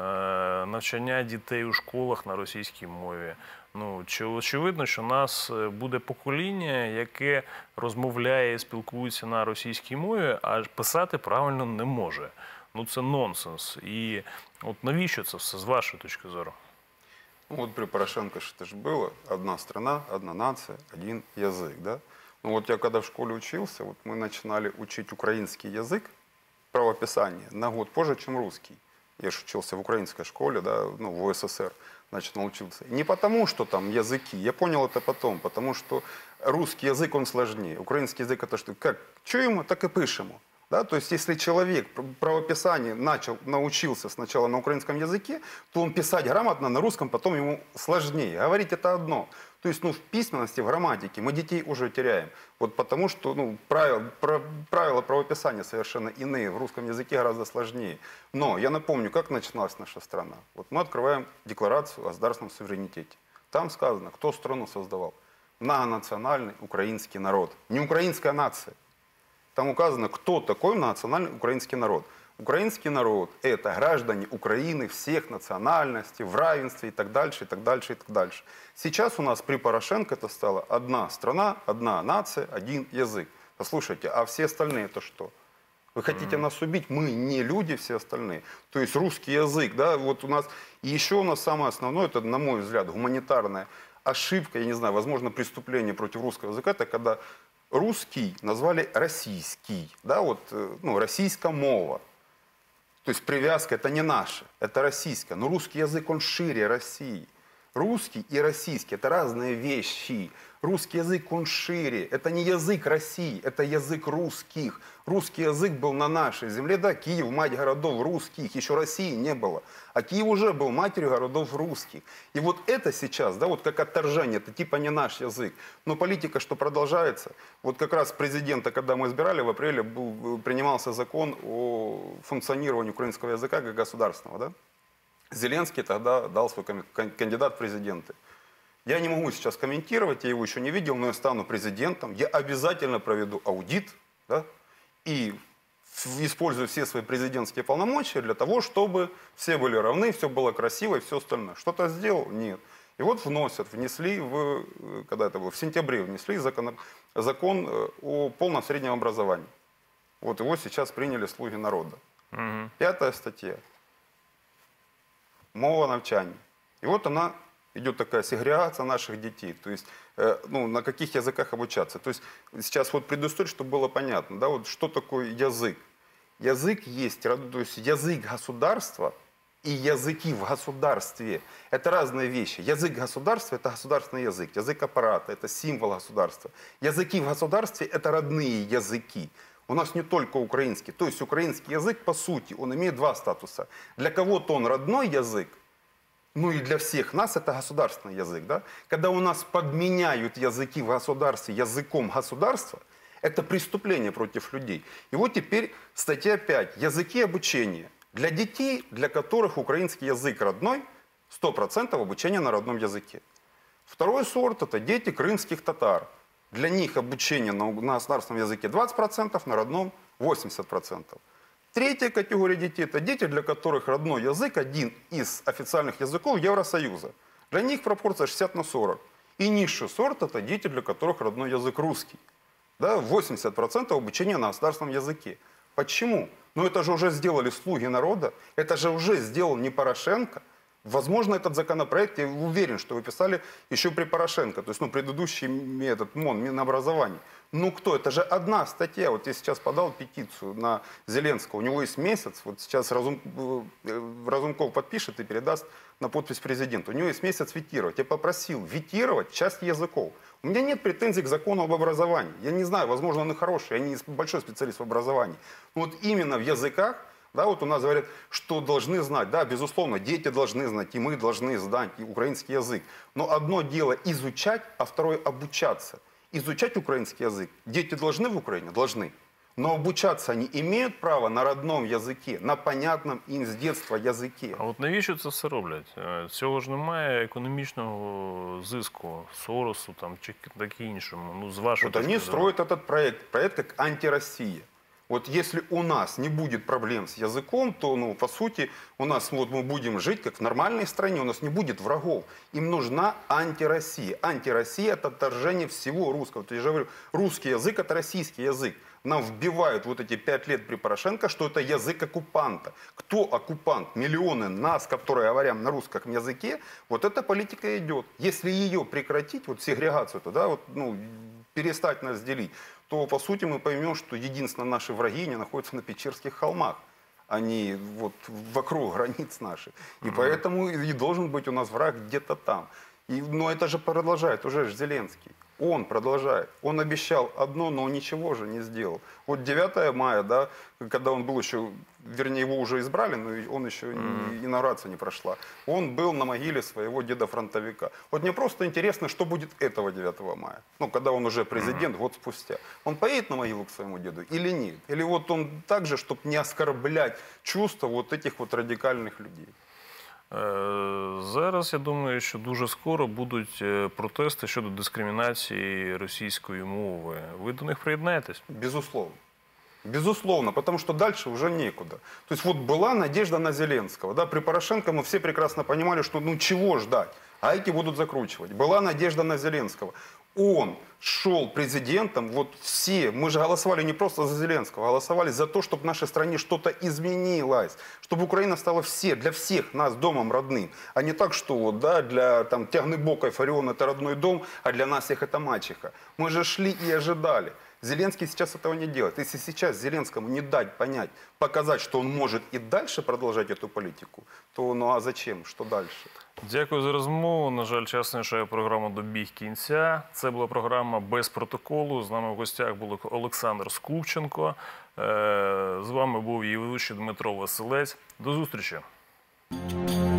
навчання дітей у школах на російській мові. Ну, чи очевидно, що у нас буде покоління, яке розмовляє і спілкується на російській мові, а писати правильно не може. Ну, це нонсенс. І от навіщо це все, з вашої точки зору? Ну, вот при Порошенко что же было. Одна страна, одна нация, один язык, да? Ну, вот я когда в школе учился, вот мы начинали учить украинский язык, правописание, на год позже, чем русский. Я же учился в украинской школе, да, ну, в УССР начал учиться. Не потому, что там языки, я понял это потом, потому что русский язык, он сложнее. Украинский язык это что? Как чуємо, так и пишемо. Да? То есть, если человек правописание научился сначала на украинском языке, то он писать грамотно на русском потом ему сложнее. Говорить это одно. То есть, ну, в письменности, в грамматике мы детей уже теряем. Вот потому что, ну, правила правописания совершенно иные. В русском языке гораздо сложнее. Но я напомню, как начиналась наша страна. Вот мы открываем декларацию о государственном суверенитете. Там сказано, кто страну создавал. Многонациональный украинский народ. Не украинская нация. Там указано, кто такой национальный украинский народ. Украинский народ – это граждане Украины всех национальностей, в равенстве и так дальше, и так дальше, и так дальше. Сейчас у нас при Порошенко это стало одна страна, одна нация, один язык. Послушайте, а все остальные это что? Вы хотите нас убить? Мы не люди, все остальные. То есть русский язык, да, вот у нас, и еще у нас самое основное, это, на мой взгляд, гуманитарная ошибка, я не знаю, возможно, преступление против русского языка, это когда русский назвали российский, да, вот, ну, российская мова. То есть привязка это не наша, это российская. Но русский язык, он шире России. Русский и российский – это разные вещи. Русский язык, он шире. Это не язык России, это язык русских. Русский язык был на нашей земле. Да, Киев – мать городов русских. Еще России не было. А Киев уже был матерью городов русских. И вот это сейчас, да, вот как отторжение, это типа не наш язык. Но политика, что продолжается. Вот как раз президента, когда мы избирали, в апреле принимался закон о функционировании украинского языка как государственного, да? Зеленский тогда дал свой кандидат в президенты. Я не могу сейчас комментировать, я его еще не видел, но я стану президентом. Я обязательно проведу аудит, да, и использую все свои президентские полномочия для того, чтобы все были равны, все было красиво и все остальное. Что-то сделал? Нет. И вот внесли когда это было, в сентябре внесли закон о полном среднем образовании. Вот его сейчас приняли «Слуги народа». 5-я статья. Мова навчання. И вот она, идет такая сегрегация наших детей. То есть, на каких языках обучаться. То есть, сейчас вот предыстория, чтобы было понятно, да, вот что такое язык. Язык есть, то есть язык государства и языки в государстве. Это разные вещи. Язык государства – это государственный язык. Язык аппарата – это символ государства. Языки в государстве – это родные языки. У нас не только украинский. То есть украинский язык, по сути, он имеет два статуса. Для кого-то он родной язык, ну и для всех нас это государственный язык. Да? Когда у нас подменяют языки в государстве языком государства, это преступление против людей. И вот теперь статья 5. Языки обучения. Для детей, для которых украинский язык родной, 100% обучения на родном языке. Второй сорт – это дети крымских татар. Для них обучение на государственном языке 20%, на родном 80%. Третья категория детей – это дети, для которых родной язык один из официальных языков Евросоюза. Для них пропорция 60/40. И низший сорт – это дети, для которых родной язык русский. Да, 80% обучения на государственном языке. Почему? Ну это же уже сделали «Слуги народа», это же уже сделал не Порошенко. Возможно, этот законопроект, я уверен, что вы писали еще при Порошенко, то есть, предыдущий метод МОН, Минобразования. Ну кто? Это же одна статья. Вот я сейчас подал петицию на Зеленского, у него есть месяц, вот сейчас Разумков подпишет и передаст на подпись президенту. У него есть месяц ветировать. Я попросил ветировать часть языков. У меня нет претензий к закону об образовании. Я не знаю, возможно, он и хороший, я не большой специалист в образовании. Но вот именно в языках, да, вот у нас говорят, что должны знать. Да, безусловно, дети должны знать, и мы должны знать и украинский язык. Но одно дело изучать, а второе обучаться. Изучать украинский язык дети должны в Украине? Должны. Но обучаться они имеють право на родному язикі, на понятному їм з дитинства язикі. А от навіщо це все роблять? Цього ж немає економічного зиску, Соросу там, чи таке іншому. Ну, з вашої вот они строят этот проект как антироссия. Вот если у нас не будет проблем с языком, то, по сути, у нас мы будем жить как в нормальной стране, у нас не будет врагов. Им нужна антироссия. Антироссия – это отторжение всего русского. То есть, я говорю, русский язык – это российский язык. Нам вбивают вот эти 5 лет при Порошенко, что это язык оккупанта. Кто оккупант? Миллионы нас, которые говорим на русском языке, вот эта политика идет. Если ее прекратить, вот сегрегацию, то, да, перестать нас делить, то, по сути, мы поймем, что единственные наши враги не находятся на Печерских холмах. Они вокруг границ наших. И поэтому и должен быть у нас враг где-то там. Но это же продолжает уже Зеленский. Он продолжает. Он обещал одно, но ничего же не сделал. Вот 9 мая, да, когда он был еще, вернее, его уже избрали, но он еще инаугурация не прошла. Он был на могиле своего деда-фронтовика. Вот мне просто интересно, что будет этого 9 мая. Когда он уже президент, год спустя. Он поедет на могилу к своему деду или нет? Или вот он так же, чтобы не оскорблять чувства вот этих вот радикальных людей? Зараз, я думаю, що дуже скоро будуть протести щодо дискримінації російської мови. Ви до них приєднаєтесь? Безусловно. Безусловно, потому что дальше уже некуда. То есть была надежда на Зеленского. Да? При Порошенко мы все прекрасно понимали, что чего ждать, а эти будут закручивать. Была надежда на Зеленского. Он шел президентом, все, мы же голосовали не просто за Зеленского, голосовали за то, чтобы в нашей стране что-то изменилось, чтобы Украина стала для всех нас домом родным, а не так, что для Тягнебока и Фариона это родной дом, а для нас всех это мачеха. Мы же шли и ожидали. Зеленский сейчас этого не делает. Если сейчас Зеленскому не дать понять, показать, что он может и дальше продолжать эту политику, то ну а зачем? Что дальше? Дякую за розмову. На жаль, час нашої програми добіг кінця. Це була програма «Без протоколу». З нами в гостях був Олександр Скупченко. З вами був її ведучий Дмитро Василець. До зустрічі.